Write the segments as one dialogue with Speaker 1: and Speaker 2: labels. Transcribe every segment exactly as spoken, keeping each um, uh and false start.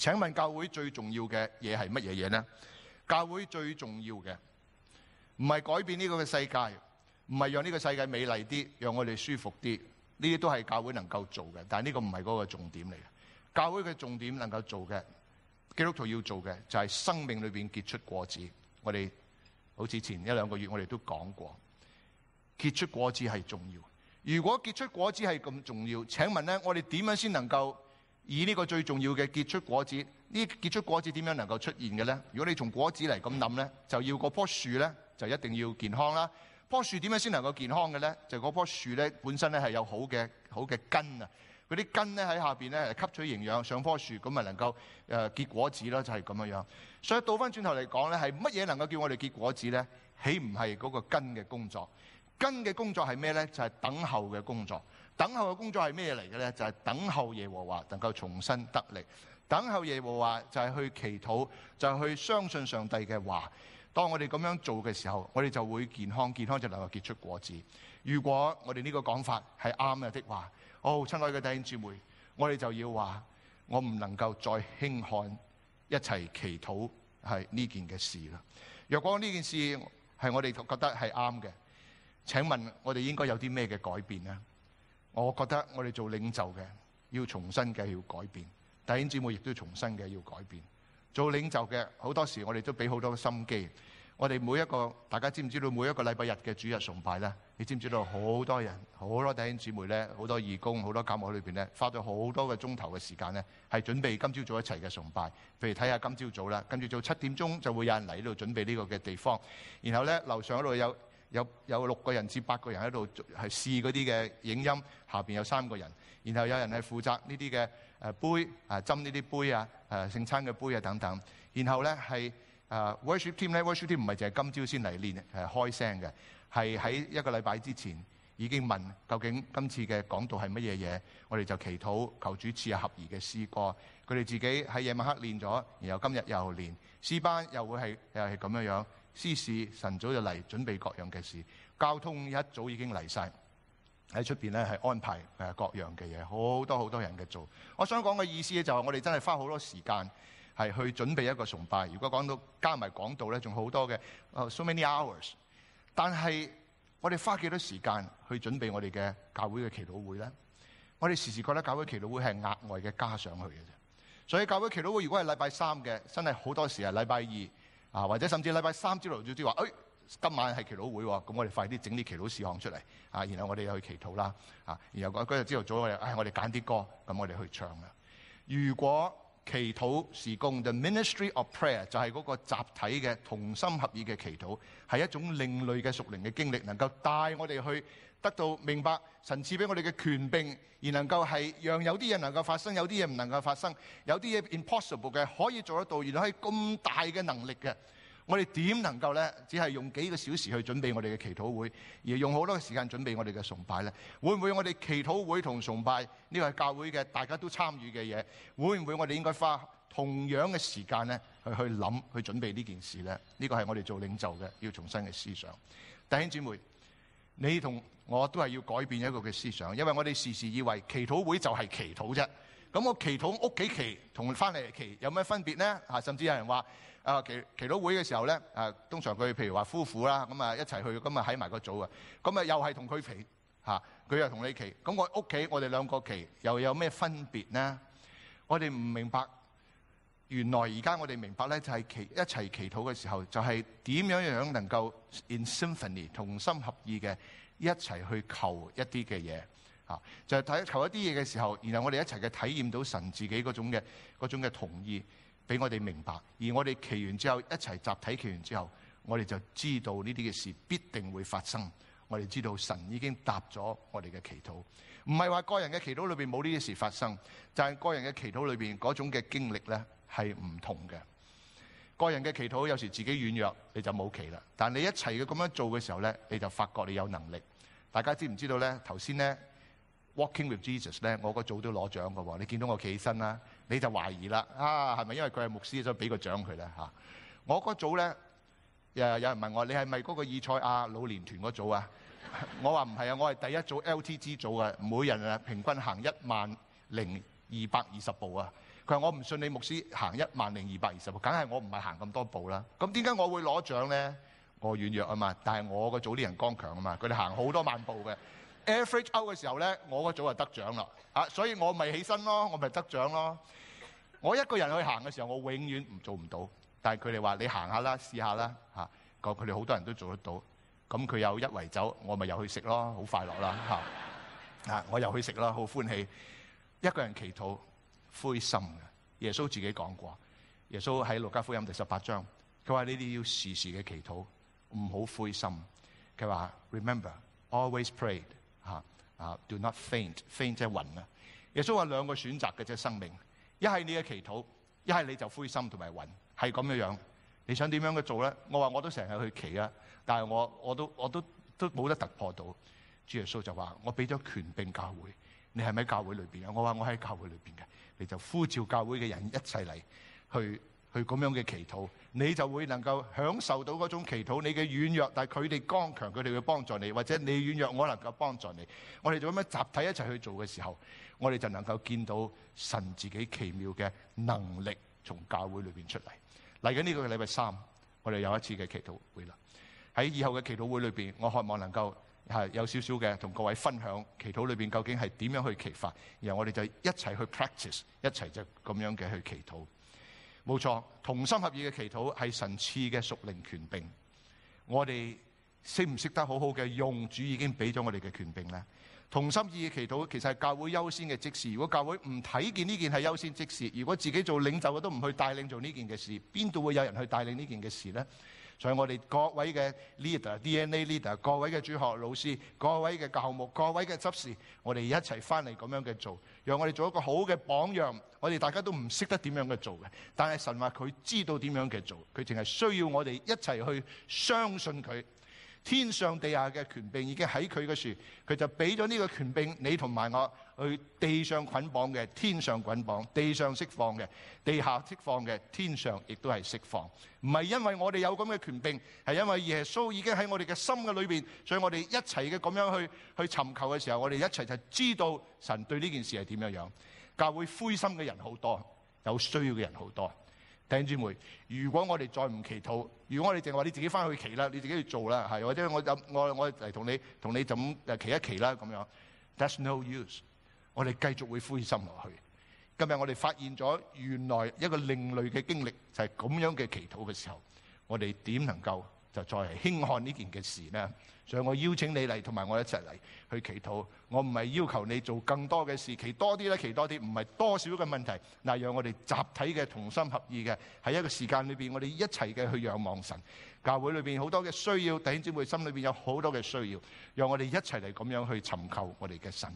Speaker 1: 請問教會最重要嘅嘢係乜嘢嘢呢？教會最重要嘅唔係改變呢個嘅世界，唔係讓呢個世界美麗啲，讓我哋舒服啲，呢啲都係教會能夠做嘅，但係呢個唔係嗰個重點嚟嘅。教會嘅重點能夠做嘅，基督徒要做嘅就係生命裏邊結出果子。我哋好似前一兩個月我哋都講過，結出果子係重要。如果結出果子係咁重要，請問呢，我哋點樣先能夠以呢個最重要嘅結出果子？呢結出果子點樣能夠出現嘅呢？如果你從果子嚟咁諗呢，就要嗰棵樹呢，就一定要健康啦。棵樹點樣先能夠健康嘅呢？就嗰棵樹呢本身咧係有好嘅好嘅根啊，嗰啲根咧喺下邊咧吸取營養，上棵樹咁咪能夠誒結果子咯，就係咁樣樣。所以倒翻轉頭嚟講咧，係乜嘢能夠叫我哋結果子呢？豈唔係嗰個根嘅工作？根嘅工作係咩呢？就係等候嘅工作。等候嘅工作係咩嚟嘅呢？就係等候耶和華能夠重新得力。等候耶和華就係去祈禱，就係去相信上帝嘅話。當我哋咁樣做嘅時候，我哋就會健康，健康就能夠結出果子。如果我哋呢個講法係啱嘅的話，哦，親愛嘅弟兄姊妹，我哋就要話，我唔能夠再輕看一齊祈禱係呢件嘅事啦。若果呢件事係我哋覺得係啱嘅，請問我哋應該有啲咩嘅改變呢？我覺得我哋做領袖嘅要重新嘅要改變，弟兄姊妹亦都重新嘅要改變。做領袖嘅好多時我哋都俾好多心機。我哋每一個，大家知唔知道每一個禮拜日嘅主日崇拜呢？你知唔知道好多人，好多弟兄姊妹呢，好多義工，好多教務裏邊呢，花咗好多個鐘頭嘅時間呢，係準備今朝早一齊嘅崇拜。譬如睇下今朝早啦，今朝早七點鐘就會有人嚟呢度準備呢個嘅地方，然後呢，樓上嗰度有有有六個人至八個人喺度係試嗰啲嘅影音，下邊有三個人，然後有人係負責呢啲嘅誒杯啊，斟呢啲杯啊，誒聖餐嘅杯啊等等，然後呢係。Uh, worship team 咧 worship team 唔係淨係今朝先嚟練誒開聲嘅，係喺一個禮拜之前已經問究竟今次嘅講道係乜嘢嘢，我哋就祈禱求主賜下合宜嘅詩歌。佢哋自己喺夜晚黑練咗，然後今日又練詩班，又會係又係咁樣樣。司事晨早就嚟準備各樣嘅事，交通一早已經嚟晒喺出邊咧，係安排誒各樣嘅嘢，好多好多人嘅做。我想講嘅意思咧，就係我哋真係花好多時間。係去準備一個崇拜。如果講到加埋講道咧，仲好多嘅，so many hours。但係我哋花幾多時間去準備我哋嘅教會嘅祈禱會咧？我哋時時覺得教會祈禱會係額外嘅加上去嘅啫。所以教會祈禱會如果係禮拜三嘅，真係好多時係禮拜二啊，或者甚至禮拜三朝頭早知話，誒今晚係祈禱會喎，咁我哋快啲整啲祈禱事項出嚟啊，然後我哋又去祈禱啦啊，然後嗰日朝頭早我哋，唉，我哋揀啲歌，咁我哋去唱啦。如果祈禱事工 The Ministry of Prayer 就係嗰個集體嘅同心合意嘅祈禱，係一種另類嘅屬靈嘅經歷，能夠帶我哋去得到明白神賜俾我哋嘅權柄，而能夠係讓有啲嘢能夠發生，有啲嘢唔能夠發生，有啲嘢 impossible 嘅可以做得到，原來係咁大嘅能力嘅。我哋點能夠呢？只係用幾個小時去準備我哋嘅祈禱會，而用好多嘅時間準備我哋嘅崇拜呢？會唔會我哋祈禱會同崇拜呢個係教會嘅大家都參與嘅嘢？會唔會我哋應該花同樣嘅時間呢去去諗去準備呢件事呢？呢個係我哋做領袖嘅要重新嘅思想。弟兄姊妹，你同我都係要改變一個嘅思想，因為我哋時時以為祈禱會就係祈禱啫。咁我祈禱屋企祈同翻嚟祈有咩分別呢？啊，甚至有人話。啊，祈祈禱會嘅時候咧，啊，通常佢譬如話夫婦啦，咁啊一齊去，咁啊喺埋個組啊，咁啊又係同佢祈嚇，佢又同你祈，咁我屋企我哋兩個祈又有咩分別呢？我哋唔明白，原來而家我哋明白咧，就係祈一齊祈禱嘅時候，就係點樣樣能夠 in symphony 同心合意嘅一齊去求一啲嘅嘢嚇，就係睇求一啲嘢嘅時候，然後我哋一齊嘅體驗到神自己嗰種嘅嗰種嘅同意。俾我哋明白，而我哋祈完之後，一齊集體祈完之後，我哋就知道呢啲嘅事必定會發生。我哋知道神已經答咗我哋嘅祈禱，唔係話個人嘅祈禱裏邊冇呢啲事發生，就係個人嘅祈禱裏邊嗰種嘅經歷咧係唔同嘅。個人嘅祈禱有時自己軟弱，你就冇祈啦。但你一齊嘅咁樣做嘅時候咧，你就發覺你有能力。大家知唔知道咧？頭先咧 Walking with Jesus 咧，我個組都攞獎㗎喎。你見到我企起身啦，你就懷疑啦，啊係咪因為佢係牧師所以俾個獎佢咧嚇？我個組咧，誒有人問我你係咪嗰個以賽亞老年團嗰組啊？我話唔係啊，我係第一組 L T G 組啊，每人啊平均行一萬零二百二十步啊。佢佢話我唔信你牧師行一萬零二百二十步，梗係我唔係行咁多步啦。咁點解我會攞獎咧？我軟弱啊嘛，但係我個組啲人剛強啊嘛，佢哋行好多萬步嘅。Average out 嘅時候咧，我個組就得獎啦。啊，所以我咪起身咯，我咪得獎咯。我一個人去行嘅時候，我永遠唔做唔到。但係佢哋話你行下啦，試下啦嚇。咁佢哋好多人都做得到。咁佢有一圍走，我咪又去食咯，好快樂啦嚇。啊，我又去食啦，好歡喜。一個人祈禱灰心嘅，耶穌自己講過。耶穌喺路加福音第十八章，佢話你哋要時時嘅祈禱，唔好灰心。佢話 Remember always pray 嚇啊 ，do not faint，faint 即係暈啊。耶穌話兩個選擇嘅啫，生命一係你嘅祈禱，一係你就灰心同埋暈，係咁樣樣。你想點樣嘅做咧？我話我都成日去祈啊，但係我我都我都都冇得突破到。主耶穌就話我俾咗權柄教會。你係咪喺教會裏邊啊？我話我喺教會裏邊嘅，你就呼召教會嘅人一齊嚟去去咁樣嘅祈禱，你就會能夠享受到嗰種祈禱。你嘅軟弱，但係佢哋剛強，佢哋會幫助你，或者你軟弱，我能夠幫助你。我哋就咁樣集體一齊去做嘅時候，我哋就能夠見到神自己奇妙嘅能力從教會裏邊出嚟。嚟緊呢個禮拜三，我哋有一次嘅祈禱會啦。喺以後嘅祈禱會裏邊，我渴望能夠係有少少嘅同各位分享祈禱裏邊究竟係點樣去祈法，然後我哋就一齊去 practice， 一齊就咁樣嘅去祈禱。冇錯，同心合意嘅祈禱係神賜嘅屬靈權柄。我哋識唔識得好好嘅用主已經俾咗我哋嘅權柄呢？同心意嘅祈禱其實係教會優先嘅職事。如果教會唔睇見呢件係優先職事，如果自己做領袖嘅都唔去帶領做呢件嘅事，邊度會有人去帶領呢件嘅事呢？所以我哋各位嘅 leader、D N A leader、各位嘅主學老師、各位嘅教牧、各位嘅執事，我哋一齊翻嚟咁樣嘅做，讓我哋做一個好嘅榜樣。我哋大家都唔識得點樣嘅做嘅，但係神話佢知道點樣嘅做，佢淨係需要我哋一齊去相信佢。天上地下嘅權柄已經喺佢嘅樹，佢就俾咗呢個權柄你同埋我，去地上捆綁嘅天上捆綁，地上釋放嘅地下釋放嘅天上亦都係釋放。唔係因為我哋有咁嘅權柄，係因為耶穌已經喺我哋嘅心嘅裏邊，所以我哋一齊嘅咁樣去去尋求嘅時候，我哋一齊就知道神對呢件事係點樣樣。教會灰心嘅人好多，有需要嘅人好多。弟兄姊妹，如果我哋再唔祈禱，如果我哋淨係話你自己翻去祈啦，你自己去做啦，係或者我我我嚟同你同你就咁誒祈一祈啦咁樣 ，That's no use。我哋繼續會灰心落去。今日我哋發現咗原來一個另類嘅經歷，就係咁樣嘅祈禱嘅時候，我哋點能夠就再係輕看呢件嘅事呢？所以我邀請你嚟同埋我一齊嚟去祈禱。我唔係要求你做更多嘅事，祈多啲咧，祈多啲，唔係多少嘅問題。嗱，讓我哋集體嘅同心合意嘅喺一個時間裏邊，我哋一齊嘅去仰望神。教會裏邊好多嘅需要，弟兄姊妹心裏邊有好多嘅需要，讓我哋一齊嚟咁樣去尋求我哋嘅神。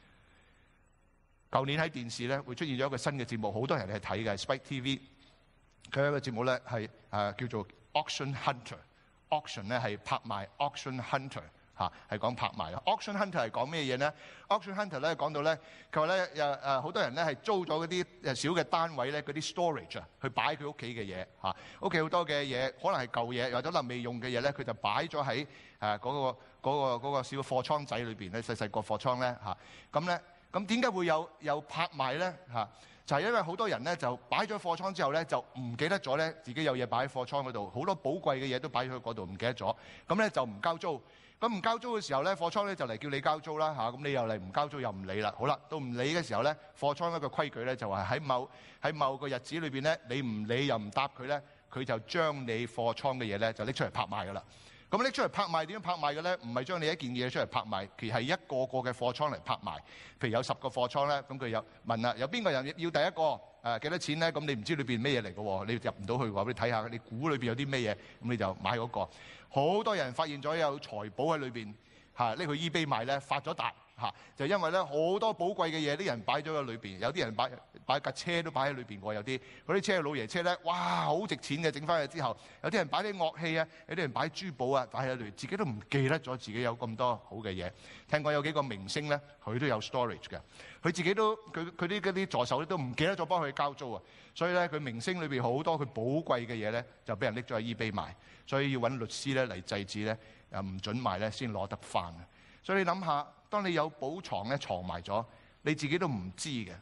Speaker 1: 舊年喺電視咧會出現咗一個新嘅節目，好多人係睇嘅 Spike T V。佢有一個節目咧係誒叫做 Auction Hunter。Auction 咧係拍賣 ，Auction Hunter 嚇係講拍賣啦。Auction Hunter 係講咩嘢咧 ？Auction Hunter 咧講到咧，佢話咧誒誒好多人咧係租咗嗰啲誒小嘅單位咧，嗰啲 storage 啊，去擺佢屋企嘅嘢嚇。屋企好多嘅嘢，可能係舊嘢，或者可能未用嘅嘢咧，佢就擺咗喺誒嗰個嗰個嗰個小貨倉仔裏邊咧，細細個貨倉咧嚇。咁咧咁點解會有有拍賣咧嚇？就係因為好多人咧就擺咗貨倉之後咧就唔記得咗咧自己有嘢擺喺貨倉嗰度，好多寶貴嘅嘢都擺咗喺嗰度，唔記得咗，咁咧就唔交租。咁唔交租嘅時候咧，貨倉咧就嚟叫你交租啦嚇，咁你又嚟唔交租又唔理啦。好啦，到唔理嘅時候咧，貨倉一個規矩咧就係喺某喺某個日子裏邊咧，你唔理又唔答佢咧，佢就將你貨倉嘅嘢咧就拎出嚟拍賣噶啦。咁拎出嚟拍賣點樣拍賣嘅咧？唔係將你一件嘢出嚟拍賣，其實係一個個嘅貨倉嚟拍賣。譬如有十個貨倉咧，咁佢有問啦，有邊個人要第一個誒幾、呃、多錢咧？咁你唔知裏邊咩嘢嚟嘅喎，你入唔到去嘅話，你睇下你估裏邊有啲咩嘢，咁你就買嗰、那個。好多人發現咗有財寶喺裏邊嚇，拎、啊、去 eBay 賣咧發咗達嚇，就因為咧好多寶貴嘅嘢，啲人擺咗喺裏邊，有啲人擺擺架車都擺喺裏邊喎，有啲嗰啲車老爺車咧，哇好值錢嘅，整翻去之後，有啲人擺啲樂器啊，有啲人擺珠寶啊，擺喺裏邊，自己都唔記得咗自己有咁多好嘅嘢。聽講有幾個明星咧，佢都有 storage 嘅，佢自己都佢佢啲嗰啲助手咧都唔記得咗幫佢交租啊，所以咧佢明星裏邊好多佢寶貴嘅嘢咧就俾人拎咗去 eBay 賣，所以要揾律師咧嚟制止咧，又唔準賣咧先攞得翻。所以你諗下，當你有寶藏咧藏埋咗，你自己都唔知嘅。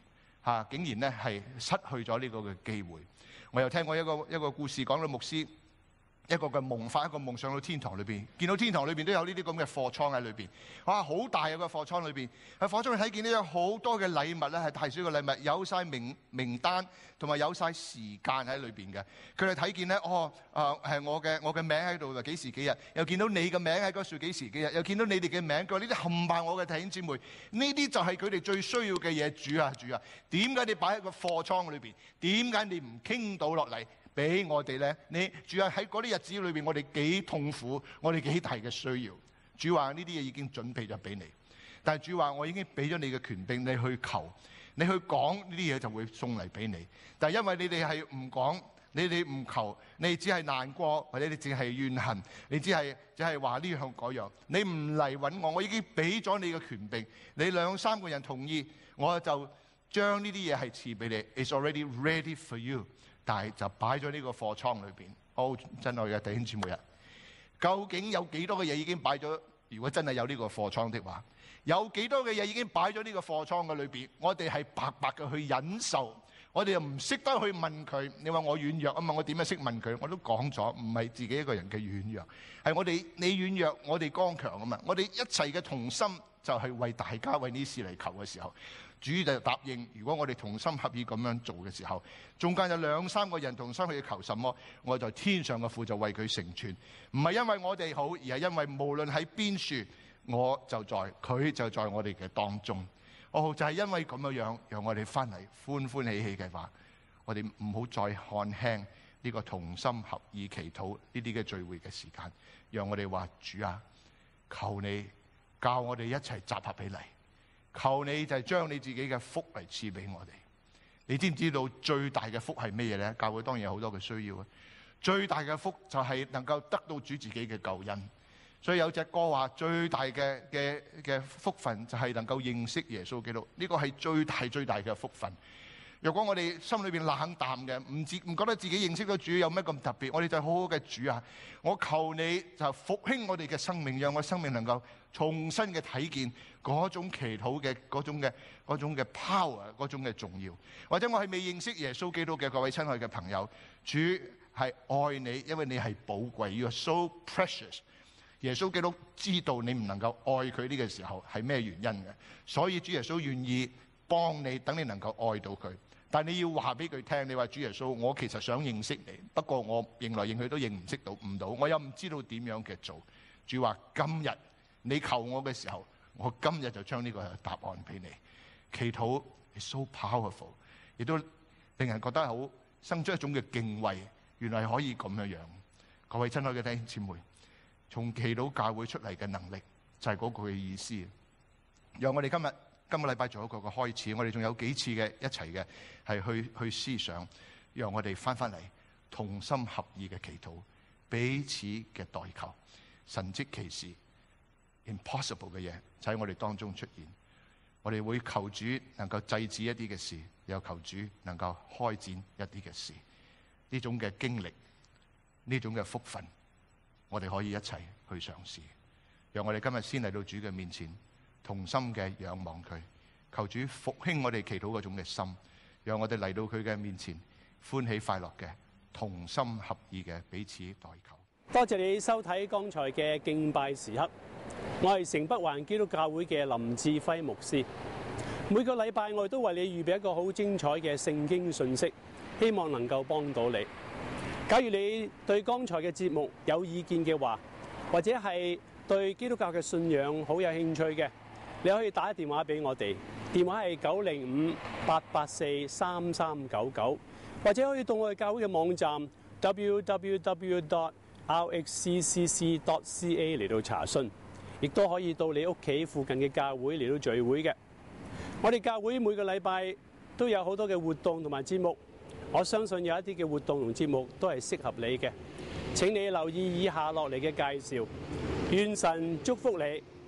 Speaker 1: 嚇，竟然咧係失去咗呢個嘅機會。我又聽過一個一個故事，講到牧師一個嘅夢，發一個夢上到天堂裏邊，見到天堂裏邊都有呢啲咁嘅貨倉喺裏邊，哇！好大嘅個貨倉裏邊，喺貨倉裏睇見呢有好多嘅禮物咧，係大小嘅禮物，有晒名名單同埋有晒時間喺裏邊嘅。佢哋睇見咧，哦，啊、呃、係我嘅我嘅名喺度，幾時幾日，又見到你嘅名喺嗰處幾時幾日，又見到你哋嘅名，佢話呢啲冚唪我嘅弟兄姊妹，呢啲就係佢哋最需要嘅嘢。主啊主啊，點解你擺喺個貨倉裏邊？點解你唔傾到落嚟俾我哋咧？你主啊，喺嗰啲日子裏邊，我哋幾痛苦，我哋幾大嘅需要。主話呢啲嘢已經準備咗俾你，但係主話我已經俾咗你嘅權柄，你去求，你去講呢啲嘢就會送嚟俾你。但係因為你哋係唔講，你哋唔求，你只係難過，或者你只係怨恨，你只係只係話呢樣嗰樣，你唔嚟揾我，我已經俾咗你嘅權柄，你兩三個人同意，我就將呢啲嘢係賜俾你。It's already ready for you。但係就擺咗呢個貨倉裏邊。哦，真愛嘅弟兄姊妹啊，究竟有幾多嘅嘢已經擺咗？如果真係有呢個貨倉的話，有幾多嘅嘢已經擺咗呢個貨倉嘅裏邊？我哋係白白嘅去忍受，我哋又唔識得去問佢。你話我軟弱啊嘛，我點樣識問佢？我都講咗，唔係自己一個人嘅軟弱，係我哋你軟弱，我哋剛強啊嘛。我哋一齊嘅同心就係為大家為呢事嚟求嘅時候。主就答應，如果我哋同心合意咁樣做嘅時候，中間有兩三個人同心去求什麼，我在天上嘅父就為佢成全。唔係因為我哋好，而係因為無論喺邊處，我就在，佢就在我哋嘅當中。哦，就係因為咁樣樣，讓我哋翻嚟歡歡喜喜嘅話，我哋唔好再看輕呢個同心合意祈禱呢啲嘅聚會嘅時間，讓我哋話主啊，求你教我哋一齊集合起嚟。求你就係將你自己嘅福嚟賜俾我哋。你知唔知道最大嘅福係咩嘢咧？教會當然有好多嘅需要啊。最大嘅福就係能夠得到主自己嘅救恩。所以有隻歌話最大嘅嘅嘅福分就係能夠認識耶穌基督。呢個係最大最大嘅福分。若果我哋心裏邊冷淡嘅，唔自唔覺得自己認識到主有咩咁特別，我哋就好好嘅主啊！我求你就復興我哋嘅生命，讓我生命能夠重新嘅睇見嗰種祈禱嘅嗰種嘅嗰種嘅 power， 嗰種嘅重要。或者我係未認識耶穌基督嘅各位親愛嘅朋友，主係愛你，因為你係寶貴 ，You are so precious。耶穌基督知道你唔能夠愛佢呢個時候係咩原因嘅，所以主耶穌願意幫你，等你能夠愛到佢。但你要話俾佢聽，你話主耶穌，我其實想認識你，不過我認來認去都認唔識到唔到，我又唔知道點樣嘅做。主話今日你求我嘅時候，我今日就將呢個答案俾你。祈禱係 so powerful， 亦都令人覺得好生出一種嘅敬畏，原來可以咁樣樣。各位親愛嘅弟兄姊妹，從祈禱教會出嚟嘅能力就係嗰個嘅意思。讓我哋今日今個禮拜做一個嘅開始，我哋仲有幾次嘅一齊嘅係去去思想，讓我哋翻翻嚟同心合意嘅祈禱，彼此嘅代求，神蹟奇事 impossible 嘅嘢就喺我哋當中出現。我哋會求主能夠制止一啲嘅事，又求主能夠開展一啲嘅事。呢種嘅經歷，呢種嘅福分，我哋可以一齊去嘗試。讓我哋今日先嚟到主嘅面前，同心嘅仰望佢，求主復興我哋祈禱嗰種嘅心，讓我哋嚟到佢嘅面前，歡喜快樂嘅同心合意嘅彼此代求。
Speaker 2: 多謝你收睇剛才嘅敬拜時刻，我係城北環基督教會嘅林志輝牧師。每個禮拜我哋都為你預備一個好精彩嘅聖經信息，希望能夠幫到你。假如你對剛才嘅節目有意見嘅話，或者係對基督教嘅信仰好有興趣嘅，你可以打電話俾我哋，電話係九零五八八四三三九九，或者可以到我哋教會嘅網站 w w w dot r x c c c dot c a 嚟到查詢，亦都可以到你屋企附近嘅教會嚟到聚會嘅。我哋教會每個禮拜都有好多嘅活動同埋節目，我相信有一啲嘅活動同節目都係適合你嘅。請你留意以下落嚟嘅介紹。願神祝福你。